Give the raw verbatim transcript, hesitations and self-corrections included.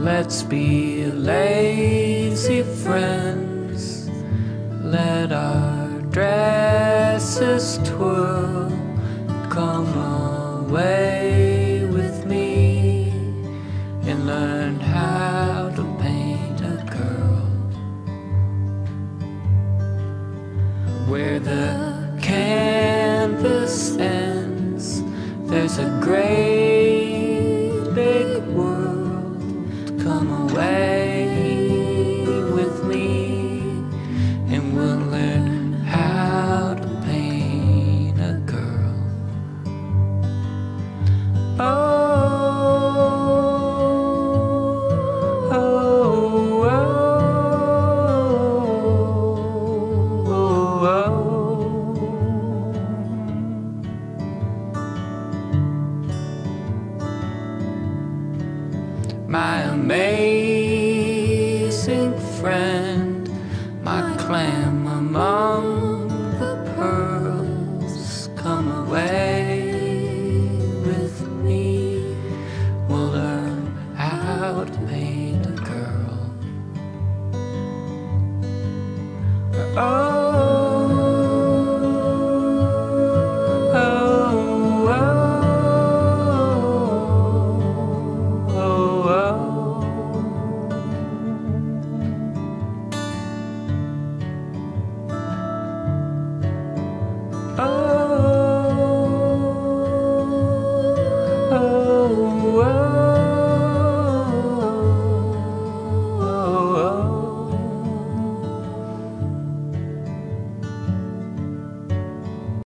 Let's be lazy friends. Let our dresses twirl. Come away with me and learn how to paint a girl. Where the canvas ends, there's a great big world. Come away with me and we'll learn how to paint a girl. Oh, oh, oh, oh, oh. My amazing friend, my clam among the pearls. Come away with me, we'll learn how to paint a girl. Oh, oh, oh, oh, oh. Oh.